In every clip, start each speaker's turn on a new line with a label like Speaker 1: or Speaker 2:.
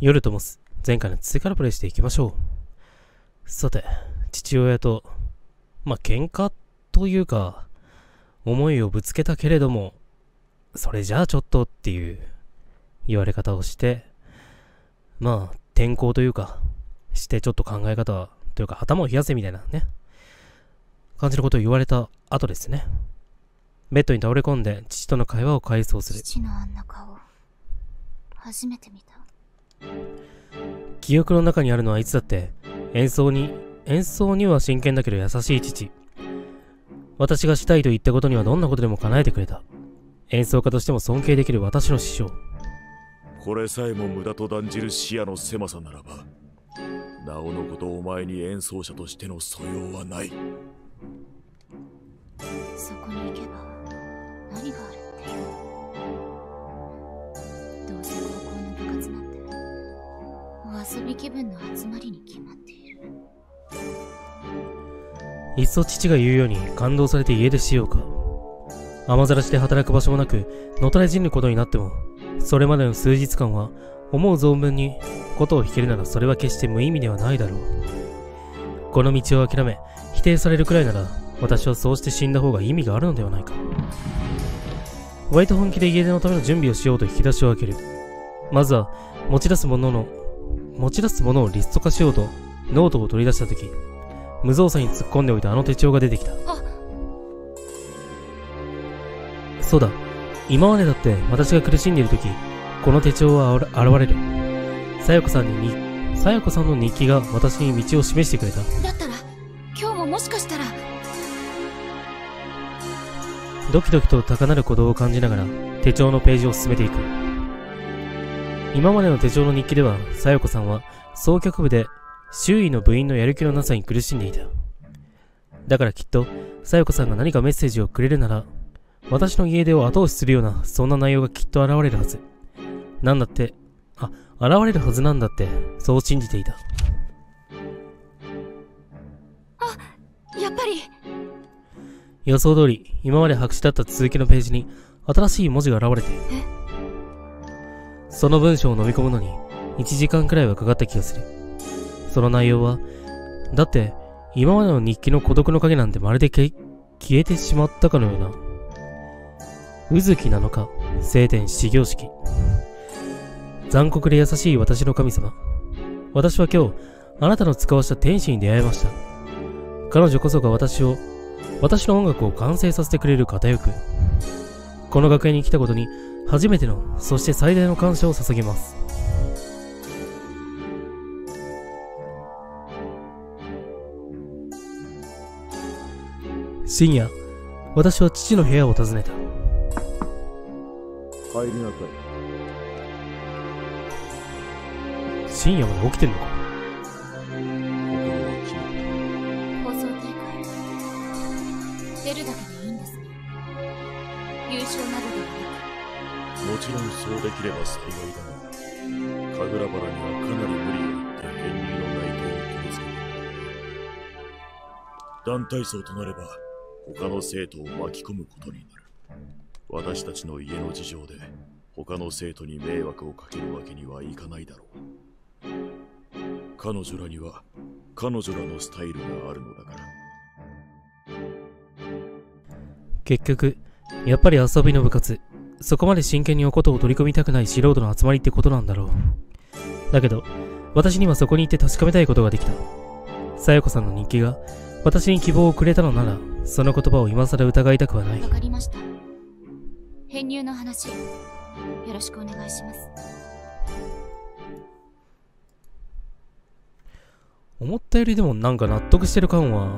Speaker 1: 夜ともす、前回の追加のプレイしていきましょう。さて、父親と、喧嘩というか、思いをぶつけたけれども、それじゃあちょっとっていう言われ方をして、転校というか、してちょっと考え方というか頭を冷やせみたいなね、感じのことを言われた後ですね。ベッドに倒れ込んで父との会話を回想する。
Speaker 2: 父のあんな顔、初めて見た。
Speaker 1: 記憶の中にあるのはいつだって演奏には真剣だけど優しい父。私がしたいと言ったことにはどんなことでも叶えてくれた。演奏家としても尊敬できる私の師匠。
Speaker 3: これさえも無駄と断じる視野の狭さならば、なおのことお前に演奏者としての素養はない。
Speaker 2: そこに行けば何があるっていう。どうせ高校の部活なんてお遊び気分の集まりに決まっている。
Speaker 1: いっそ父が言うように感動されて家出しようか。雨ざらしで働く場所もなくのたれ死ぬことになっても、それまでの数日間は思う存分にことを弾けるならそれは決して無意味ではないだろう。この道を諦め否定されるくらいなら、私はそうして死んだ方が意味があるのではないか。割と本気で家出のための準備をしようと引き出しを開ける。まずは持ち出すものをリスト化しようとノートを取り出したとき、無造作に突っ込んでおいたあの手帳が出てきた。そうだ、今までだって私が苦しんでいるとき、この手帳は現れる。さやこさんの日記が私に道を示してくれた。
Speaker 2: だったら今日ももしかしたら。
Speaker 1: ドキドキと高鳴る鼓動を感じながら手帳のページを進めていく。今までの手帳の日記では、さやこさんは奏曲部で周囲の部員のやる気のなさに苦しんでいた。だからきっとさやこさんが何かメッセージをくれるなら、私の家出を後押しするようなそんな内容がきっと現れるはず。現れるはずなんだって、そう信じていた。
Speaker 2: やっぱり
Speaker 1: 予想通り、今まで白紙だった続きのページに新しい文字が現れて、その文章を飲み込むのに1時間くらいはかかった気がする。その内容は、だって今までの日記の孤独の影なんてまるで消えてしまったかのような。うずきなのか、聖典始業式。残酷で優しい私の神様。私は今日、あなたの使わした天使に出会いました。彼女こそが私の音楽を完成させてくれる片翼。この学園に来たことに、初めての、そして最大の感謝を捧げます。深夜、私は父の部屋を訪ねた。
Speaker 3: 入りなさい。
Speaker 1: 深夜まで起きてんのか。
Speaker 2: 放送大会出るだけでいいんですね。優勝などではな
Speaker 3: もちろんそうできれば幸いだが、神楽原にはかなり無理を言って編入の内定を取り付けた。団体走となれば他の生徒を巻き込むことになる。私たちの家の事情で他の生徒に迷惑をかけるわけにはいかないだろう。彼女らには彼女らのスタイルがあるのだから。
Speaker 1: 結局、やっぱり遊びの部活、そこまで真剣におことを取り組みたくない素人の集まりってことなんだろう。だけど、私にはそこに行って確かめたいことができた。さやこさんの日記が私に希望をくれたのなら、その言葉を今更疑いたくはない。
Speaker 2: わかりました。編入の話、よろしくお願いします。
Speaker 1: 思ったよりでもなんか納得してる感は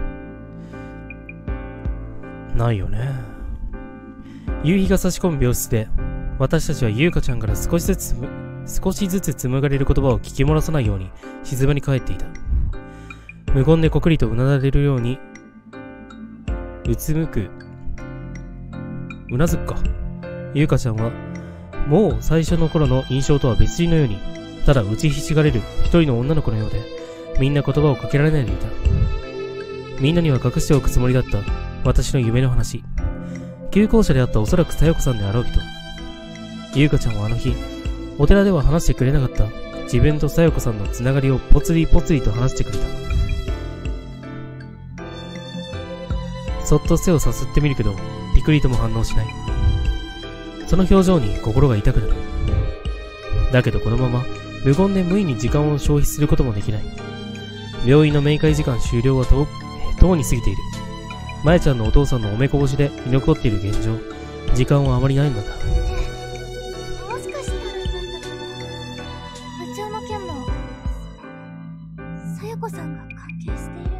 Speaker 1: ないよね。夕日が差し込む病室で、私たちは優香ちゃんから少しずつ紡がれる言葉を聞き漏らさないように静まに帰っていた。無言でこくりとうなだれるようにうなずくか。優香ちゃんはもう最初の頃の印象とは別人のように、ただ打ちひしがれる一人の女の子のようで、みんな言葉をかけられないでいた。みんなには隠しておくつもりだった私の夢の話。旧校舎であったおそらくさよこさんであろう人。優香ちゃんはあの日、お寺では話してくれなかった自分とさよこさんのつながりをぽつりぽつりと話してくれた。そっと背をさすってみるけど、ピクリとも反応しない。その表情に心が痛くなる。だけどこのまま無言で無意に時間を消費することもできない。病院の面会時間終了はとうに過ぎている。まやちゃんのお父さんのおめこぼしで居残っている現状、時間はあまりないのだ。
Speaker 2: もしかしたらなんだけど、部長の件もさよこさんが関係している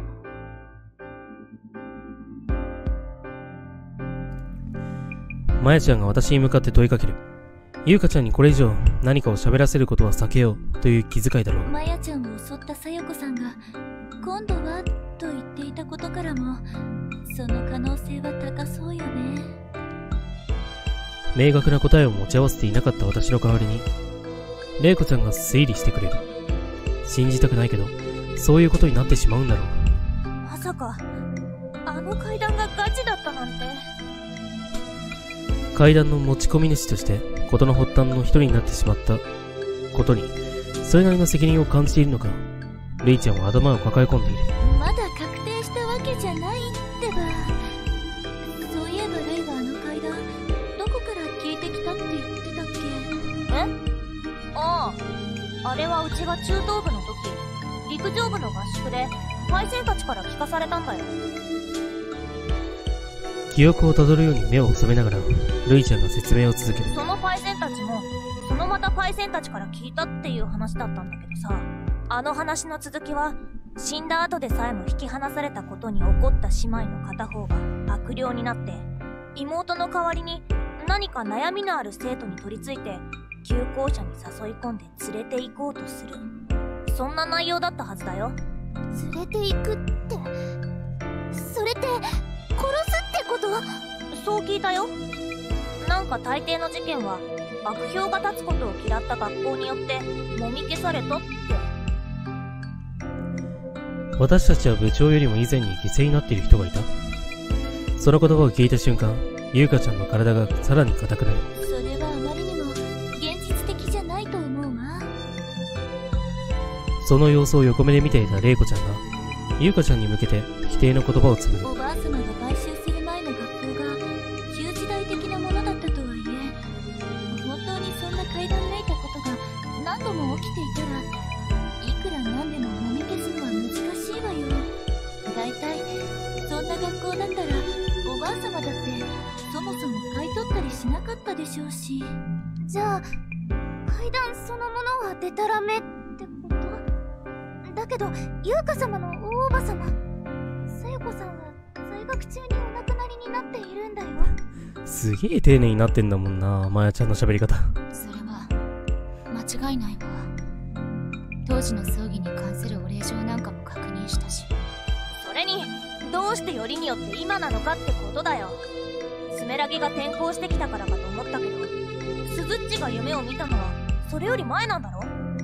Speaker 2: の？
Speaker 1: まやちゃんが私に向かって問いかける。ゆうかちゃんにこれ以上何かを喋らせることは避けようという気遣いだろう。
Speaker 2: まやちゃんを襲ったさよこさんが今度はと言っていたことからも、その可能性は高そうよね。
Speaker 1: 明確な答えを持ち合わせていなかった私の代わりに玲子ちゃんが推理してくれる。信じたくないけどそういうことになってしまうんだろう。
Speaker 2: まさかあの階段がガチだったなんて。
Speaker 1: 階段の持ち込み主として事の発端の一人になってしまったことにそれなりの責任を感じているのか、レイちゃんは頭を抱え込んでいる。
Speaker 2: まだ確定したわけじゃないってば。そういえばレイはあの階段どこから聞いてきたって言ってたっけ？え？ああ、あれはうちが中等部の時、陸上部の合宿でパイセンたちから聞かされたんだよ。
Speaker 1: 記憶をたどるように目を細めながらルイちゃんが説明を続ける。
Speaker 2: そのパイセンたちもそのまたパイセンたちから聞いたっていう話だったんだけどさ、あの話の続きは死んだ後でさえも引き離されたことに怒った姉妹の片方が悪霊になって妹の代わりに何か悩みのある生徒に取り付いて旧校舎に誘い込んで連れて行こうとする、そんな内容だったはずだよ。連れて行くって、それって殺すってこと？そう聞いたよ。なんか大抵の事件は悪評が立つことを嫌った学校によってもみ消されたって。
Speaker 1: 私たちは部長よりも以前に犠牲になっている人がいた。その言葉を聞いた瞬間、ゆうかちゃんの体がさらに硬くなる。
Speaker 2: それはあまりにも現実的じゃないと思うわ。
Speaker 1: その様子を横目で見ていた玲子ちゃんがゆうかちゃんに向けて否定の言葉を紡ぐ。
Speaker 2: おばあ様が買収する前の学校が旧時代的なものだったとはいえ、本当にそんな階段めいたことが何度も起きていたら、いくら何でももみ消すのは難しいわよ。だいたいそんな学校だったらおばあ様だってそもそも買い取ったりしなかったでしょうし。じゃあ階段そのものはデタラメってこと？だけど優香様の大おば様さよこさんは在学中にお亡くなりになっているんだよ。
Speaker 1: すげえ丁寧になってんだもんな、まやちゃんの喋り方。
Speaker 2: それは間違いないわ。当時の葬儀に関するお礼状なんかも確認したし。それにどうしてよりによって今なのかってことだよ。スメラギが転校してきたからかと思ったけど、スズッチが夢を見たのはそれより前なんだろ。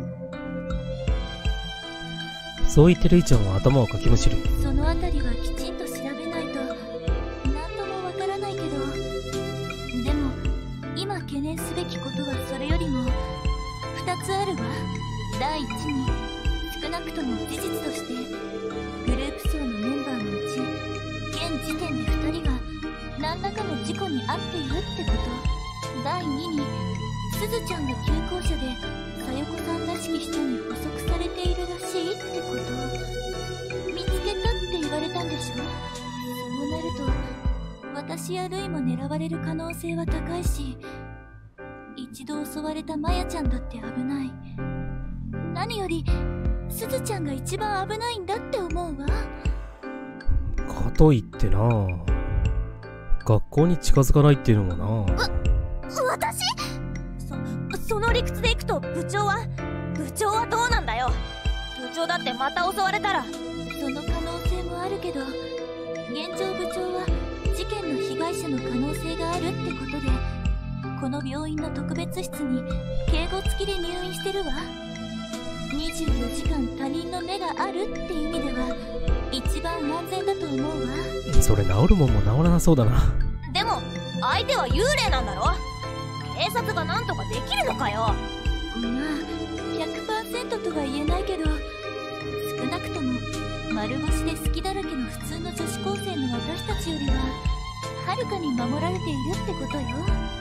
Speaker 1: そう言ってるいちゃんは頭をかきむしる。
Speaker 2: そのあたりはきちんと調べないと何ともわからないけど、でも今懸念すべきことはそれよりも2つあるわ。第一に、少なくとも事実としてグループ層のメンバーのうち現時点で2人が何らかの事故に遭っているってこと。第二に、すずちゃんが旧校舎でさよこさんらしき人に捕捉されているらしいってこと。見つけたって言われたんでしょ。そうなると私やルイも狙われる可能性は高いし、一度襲われたマヤちゃんだって危ない。何よりすずちゃんが一番危ないんだって思うわ。
Speaker 1: かといってな、学校に近づかないっていうのもな。
Speaker 2: 私？その理屈でいくと部長はどうなんだよ。部長だってまた襲われたら。その可能性もあるけど、現状部長は事件の被害者の可能性があるってことで、この病院の特別室に警護付きで入院してるわ。24時間他人の目があるって意味では一番安全だと思うわ。
Speaker 1: それ治るもんも治らなそうだな。
Speaker 2: でも相手は幽霊なんだろ。警察がなんとかできるのかよ。まあ 100% 100% とは言えないけど、少なくとも丸腰で好きだらけの普通の女子高生の私たちよりははるかに守られているってことよ。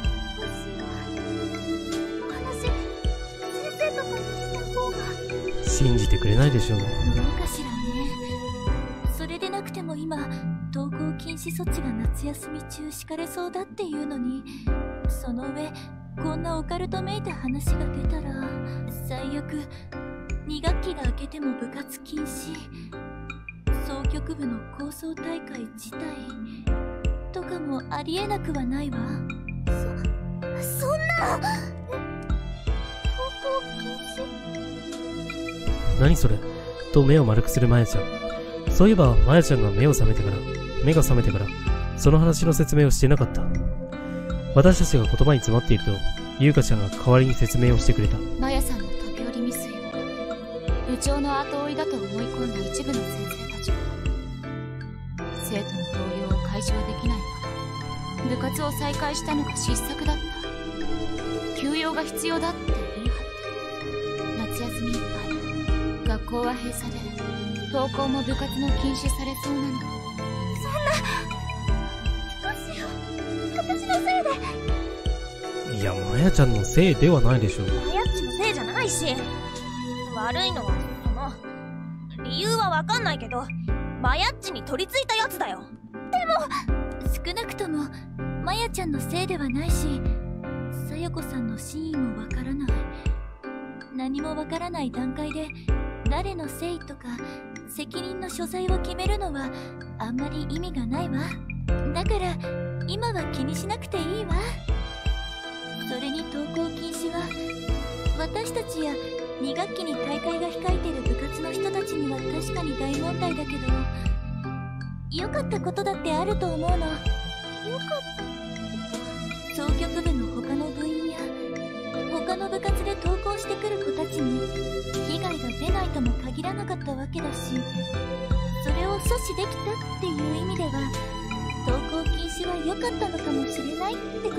Speaker 4: 先生とかにした方が。
Speaker 1: 信じてくれないでしょう。
Speaker 2: どうかしらね。それでなくても今登校禁止措置が夏休み中敷かれそうだっていうのに、その上こんなオカルトめいた話が出たら最悪。2学期が明けても部活禁止、箏曲部の構想大会自体とかもありえなくはないわ。
Speaker 4: そんな登校禁止。
Speaker 1: 何それと目を丸くするマヤちゃん。そういえばマヤちゃんが目が覚めてからその話の説明をしてなかった。私たちが言葉に詰まっていると優香ちゃんが代わりに説明をしてくれた。
Speaker 5: マヤさんの飛び降り未遂を部長の後追いだと思い込んだ一部の先生たちは生徒の動揺を解消できないまま部活を再開したのが失策だった。休養が必要だって言い張って夏休みいっぱい学校は閉鎖で登校も部活も禁止されそうなの。
Speaker 4: どうしよう、私のせいで。
Speaker 1: いや、マヤちゃんのせいではないでしょう。
Speaker 4: マヤっちのせいじゃないし、悪いのはその理由はわかんないけど、マヤっちに取り付いたやつだよ。
Speaker 2: 少なくともマヤちゃんのせいではないし、さよこさんの真意もわからない。何もわからない段階で誰のせいとか責任の所在を決めるのはあんまり意味がないわ。だから今は気にしなくていいわ。それに登校禁止は私たちや2学期に大会が控えてる部活の人たちには確かに大問題だけど、良かったことだってあると思うの。
Speaker 4: よかった。
Speaker 2: 箏曲部の他の部員や他の部活で登校してくる子たちに被害が出ないとも限らなかったわけだし、それを阻止できたっていう意味では登校禁止は良かったのかもしれないってこと。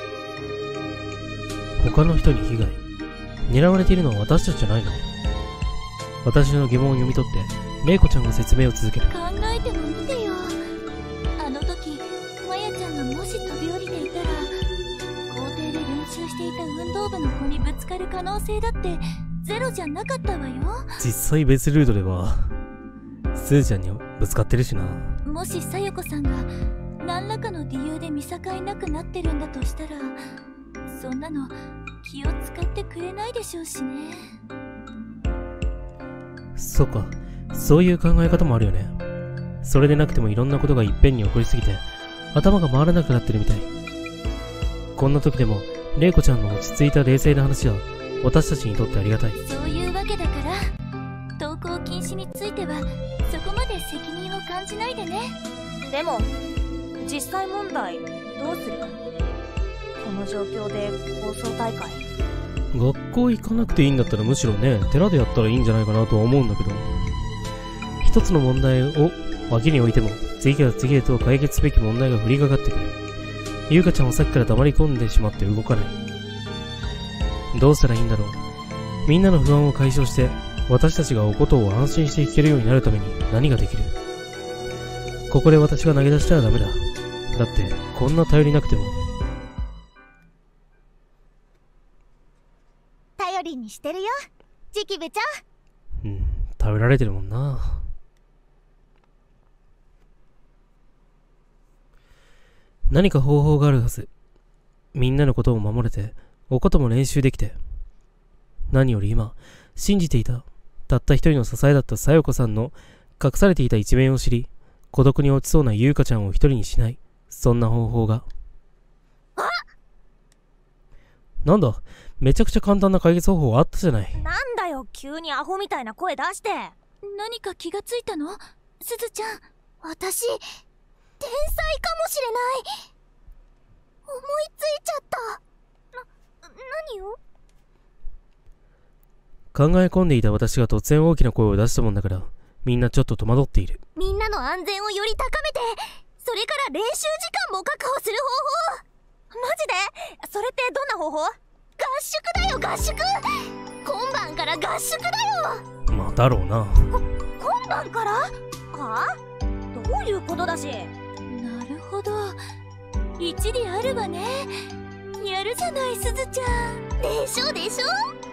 Speaker 1: 他の人に被害狙われているのは私たちじゃないの？私の疑問を読み取って玲子ちゃんが説明を続ける。
Speaker 2: 考えてもみてよ。あの時マヤちゃんがもし飛び降りていたら校庭で練習していた運動部の子にぶつかる可能性だってゼロじゃなかったわよ。
Speaker 1: 実際別ルートではスーちゃんにぶつかってるしな。
Speaker 2: もしさよこさんが何らかの理由で見境なくなってるんだとしたら、そんなの気を使ってくれないでしょうしね。
Speaker 1: そうか、そういう考え方もあるよね。それでなくてもいろんなことがいっぺんに起こりすぎて頭が回らなくなってるみたい。こんな時でも玲子ちゃんの落ち着いた冷静な話は私たちにとってありがたい。
Speaker 2: そういうわけだから登校禁止についてはそこまで責任を感じないでね。
Speaker 4: でも実際問題どうする？この状況で構想大会。
Speaker 1: 学校行かなくていいんだったらむしろね、寺でやったらいいんじゃないかなとは思うんだけど、一つの問題を脇に置いても次から次へと解決すべき問題が降りかかってくる。優香ちゃんはさっきから黙り込んでしまって動かない。どうしたらいいんだろう。みんなの不安を解消して私たちがおことを安心して聞けるようになるために何ができる？ここで私が投げ出したらダメだ。だってこんな頼りなくても。
Speaker 4: 頼りにしてるよ、次期部長。
Speaker 1: 頼られてるもんな。何か方法があるはず。みんなのことを守れて、おことも練習できて。何より今、信じていた、たった一人の支えだったさよこさんの隠されていた一面を知り、孤独に落ちそうな優香ちゃんを一人にしない、そんな方法が。なんだ、めちゃくちゃ簡単な解決方法あったじゃない。
Speaker 4: なんだよ、急にアホみたいな声出して。
Speaker 2: 何か気がついたの？すずちゃん。
Speaker 4: 私、天才かもしれない。思いついちゃった。何を？
Speaker 1: 考え込んでいた私が突然大きな声を出したもんだから、みんなちょっと戸惑っている。
Speaker 4: みんなの安全をより高めて、それから練習時間も確保する方法。マジで？それってどんな方法？合宿だよ、合宿。今晩か合宿だよ。
Speaker 1: まあだろうな。
Speaker 4: 今晩から？はあ？どういうことだし。
Speaker 2: なるほど、一理あるわね。やるじゃない、すずちゃん。
Speaker 4: でしょでしょ。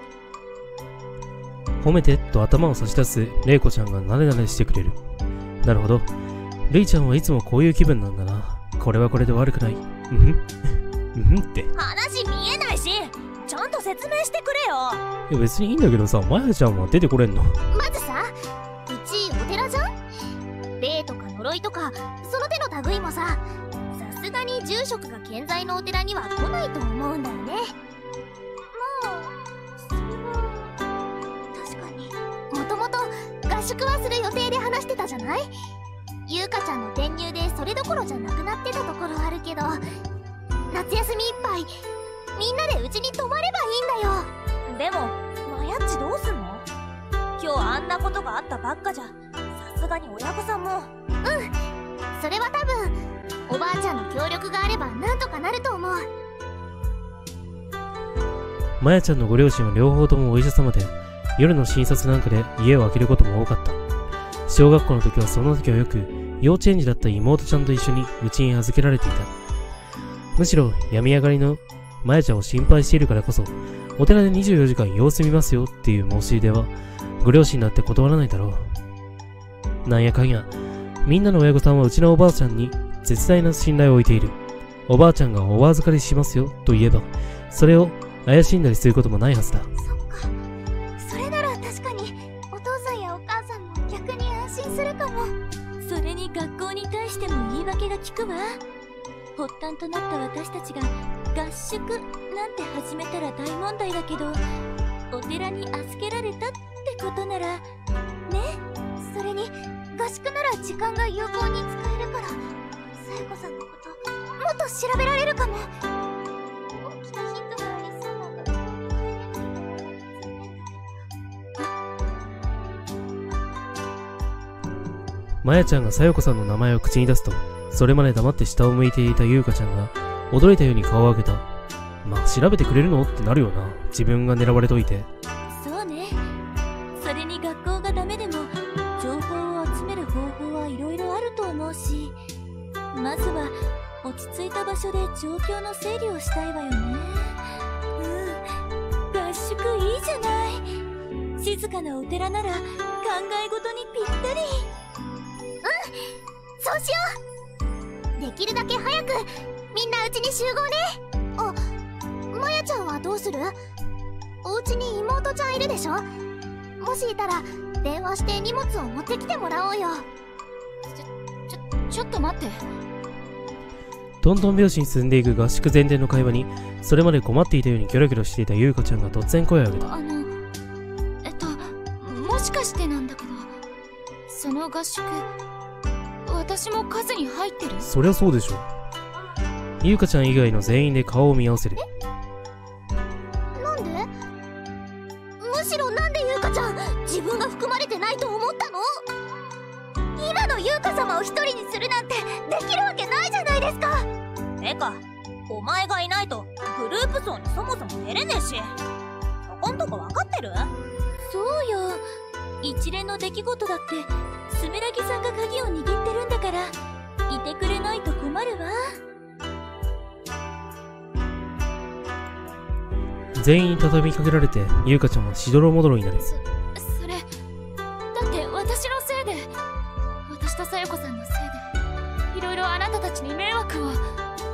Speaker 1: 褒めてと頭を差し出すレイコちゃんがなでなでしてくれる。なるほど、レイちゃんはいつもこういう気分なんだな。これはこれで悪くない。うんふんうんふんって。
Speaker 4: 話見えないし、ちゃんと説明してくれよ。
Speaker 1: いや別にいいんだけどさ、マヤちゃんは出てこれんの？
Speaker 4: まずさ、うちお寺じゃん。霊とか呪いとかその手の類もさ、さすがに住職が健在のお寺には来ないと思うんだよね。まあそれは確かに。もともと合宿はする予定で話してたじゃない。ゆうかちゃんの転入でそれどころじゃなくなってたところあるけど、夏休みいっぱいみんなでうちに泊まればいいんだよ。でもマヤっちどうすんの？今日あんなことがあったばっかじゃ、さすがに親御さんも。それは多分おばあちゃんの協力があればなんとかなると思う。
Speaker 1: マヤちゃんのご両親は両方ともお医者様で、夜の診察なんかで家を空けることも多かった。小学校の時はその時はよく幼稚園児だった妹ちゃんと一緒に家に預けられていた。むしろ病み上がりのマヤちゃんを心配しているからこそ、お寺で24時間様子見ますよっていう申し入れはご両親だって断らないだろう。なんやかんやみんなの親御さんはうちのおばあちゃんに絶大な信頼を置いている。おばあちゃんがお預かりしますよと言えば、それを怪しんだりすることもないはずだ。
Speaker 4: そっか、それなら確かにお父さんやお母さんも逆に安心するかも。
Speaker 2: それに学校に対しても言い訳が効くわ。発端となった私たちが合宿なんて始めたら大問題だけど、お寺に預けられたってことならね。
Speaker 4: それに合宿なら時間が有効に使えるから、さやこさんのこともっと調べられるかも。大きなヒントがありそうなんだけど。
Speaker 1: マヤちゃんがさよこさんの名前を口に出すと、それまで黙って下を向いていたゆうかちゃんが驚いたように顔を上げた。まあ調べてくれるのってなるよな、自分が狙われといて。
Speaker 2: そうね。それに学校がダメでも情報を集める方法はいろいろあると思うし、まずは落ち着いた場所で状況の整理をしたいわよね。合宿いいじゃない。静かなお寺なら考え事にぴったり。
Speaker 4: そうしよう。できるだけ早くみんなうちに集合ね。あ、まやちゃんはどうする？お家に妹ちゃんいるでしょ。もしいたら電話して荷物を持ってきてもらおうよ。
Speaker 5: ちょっと待って。
Speaker 1: どんどん拍子に進んでいく合宿前提の会話に、それまで困っていたようにキョロキョロしていたゆうかちゃんが突然声を上げた。
Speaker 5: もしかしてなんだけど、その合宿私も数に入ってる？
Speaker 1: そりゃそうでしょ。ゆうかちゃん以外の全員で顔を見合わせる。
Speaker 4: なんで？むしろなんでゆうかちゃん自分が含まれてないと思ったの？今のゆうか様を一人にするなんてできるわけないじゃないですか。てかお前がいないとグループ層にそもそも出れねえし、そこんとこ分かってる？
Speaker 2: そうよ。一連の出来事だってスメラギさんが鍵を握ってるんだから、いてくれないと困るわ。
Speaker 1: 全員に畳みかけられて、ゆうかちゃんはしどろもどろになる。
Speaker 5: それだって私のせいで、私とさよこさんのせいでいろいろあなたたちに迷惑を。だって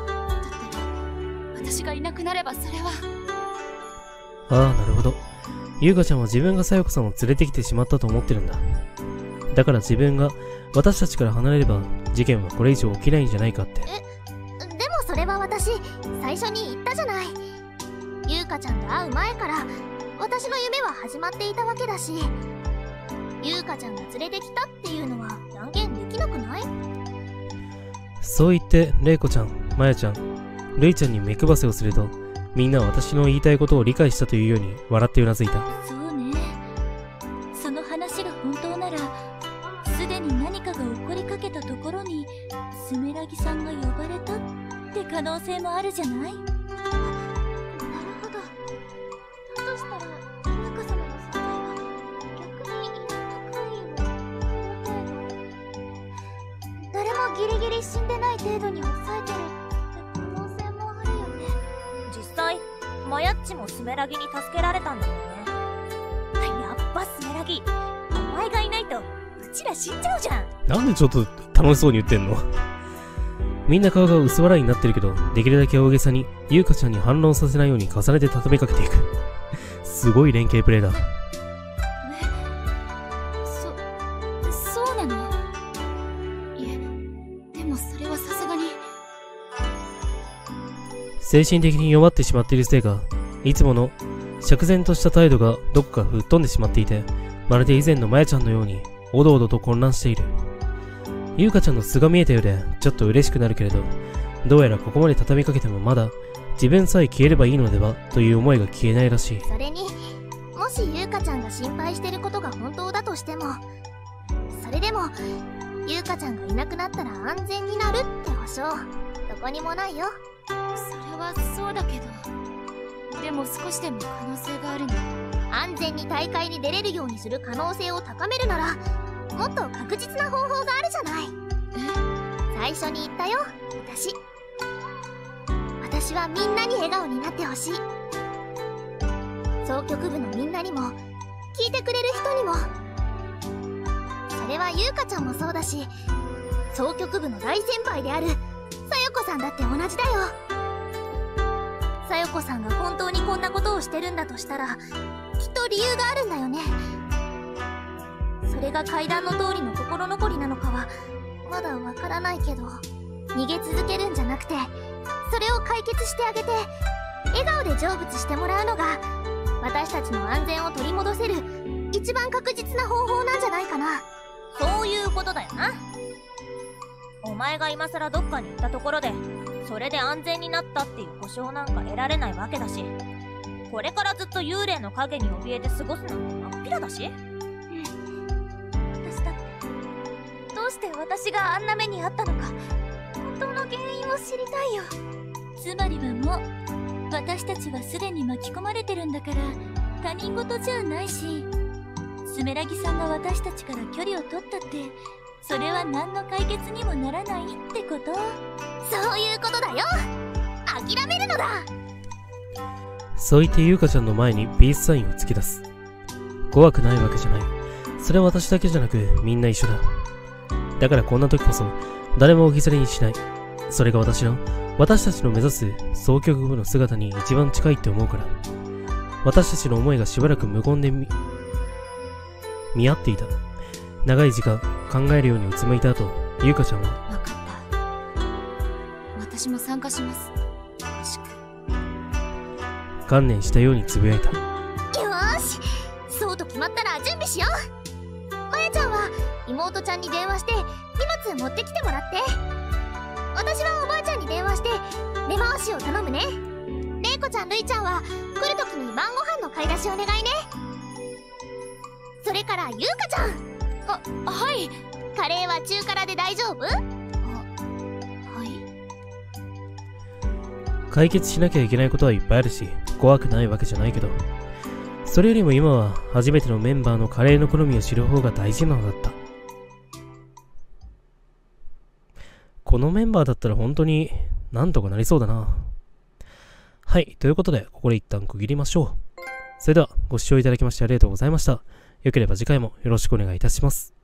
Speaker 5: 私がいなくなればそれは。
Speaker 1: ああ、なるほど。ゆうかちゃんは自分がさよこさんを連れてきてしまったと思ってるんだ。だから自分が私たちから離れれば事件はこれ以上起きないんじゃないかって。
Speaker 4: でもそれは私最初に言ったじゃない。ゆうかちゃんと会う前から私の夢は始まっていたわけだし、ゆうかちゃんが連れてきたっていうのは断言できなくない？
Speaker 1: そう言ってれいこちゃん、まやちゃん、るいちゃんに目配せをすると、みんな私の言いたいことを理解したというように笑ってうなずいた。
Speaker 2: そうね。その話が本当なら、すでに何かが起こりかけたところにスメラギさんが呼ばれたって可能性もあるじゃない？
Speaker 4: なるほど。だとしたらゆうか様の存在がギリギリ死んでない程度に抑えてるって可能性もあるよね。
Speaker 2: 実際マヤッチもスメラギに助けられたんだよね。やっぱスメラギ、お前がいないとうちら死んじゃうじゃん。
Speaker 1: なんでちょっと楽しそうに言ってんの？みんな顔が薄笑いになってるけど、できるだけ大げさに優香ちゃんに反論させないように重ねて畳みかけていく。すごい連携プレイだ。
Speaker 5: そうなの？いえ、でもそれはさすがに。
Speaker 1: 精神的に弱ってしまっているせいか、いつもの釈然とした態度がどこか吹っ飛んでしまっていて、まるで以前のまやちゃんのようにおどおどと混乱している。優香ちゃんの素が見えたようでちょっと嬉しくなるけれど、どうやらここまで畳みかけてもまだ自分さえ消えればいいのではという思いが消えないらしい。
Speaker 4: それにもし優香ちゃんが心配してることが本当だとしても、それでも優香ちゃんがいなくなったら安全になるって保証どこにもないよ。
Speaker 5: それはそうだけど、でも少しでも可能性があるの。
Speaker 4: 安全に大会に出れるようにする可能性を高めるなら、もっと確実な方法があるじゃない。最初に言ったよ、私はみんなに笑顔になってほしい。総局部のみんなにも、聞いてくれる人にも。それは優香ちゃんもそうだし、総局部の大先輩であるさよこさんだって同じだよ。さよこさんが本当にこんなことをしてるんだとしたら、きっと理由があるんだよね。それが階段の通りの心残りなのかはまだわからないけど、逃げ続けるんじゃなくて、それを解決してあげて笑顔で成仏してもらうのが私たちの安全を取り戻せる一番確実な方法なんじゃないかな。
Speaker 2: そういうことだよな。お前が今さらどっかに行ったところでそれで安全になったっていう保証なんか得られないわけだし、これからずっと幽霊の影に怯えて過ごすなんて真っ平だし。
Speaker 4: 私だって、どうして私があんな目にあったのか本当の原因を知りたいよ。
Speaker 2: つまりはもう私たちはすでに巻き込まれてるんだから、他人事じゃないし、スメラギさんが私たちから距離を取ったってそれは何の解決にもならないってこと。
Speaker 4: そういうことだよ。諦めるのだ。
Speaker 1: そう言って優香ちゃんの前にピースサインを突き出す。怖くないわけじゃない。それは私だけじゃなくみんな一緒だ。だからこんな時こそ誰も置き去りにしない。それが私たちの目指す総局部の姿に一番近いって思うから。私たちの思いがしばらく無言で見合っていた。長い時間考えるようにうつむいた後、優香ちゃんは、
Speaker 5: わかった。私も参加します。よろしく。
Speaker 1: 観念したようにつぶやいた。
Speaker 4: よーし、そうと決まったら準備しよう。まやちゃんは妹ちゃんに電話して荷物持ってきてもらって、私はおばあちゃんに電話して根回しを頼むね。れいこちゃん、るいちゃんは来るときに晩ご飯の買い出しお願いね。それからゆうかちゃん、
Speaker 5: はい。
Speaker 4: カレーは中辛で大丈夫？
Speaker 5: はい。
Speaker 1: 解決しなきゃいけないことはいっぱいあるし、怖くないわけじゃないけど、それよりも今は初めてのメンバーのカレーの好みを知る方が大事なのだった。このメンバーだったら本当になんとかなりそうだな。はい、ということでここで一旦区切りましょう。それではご視聴いただきましてありがとうございました。よければ次回もよろしくお願いいたします。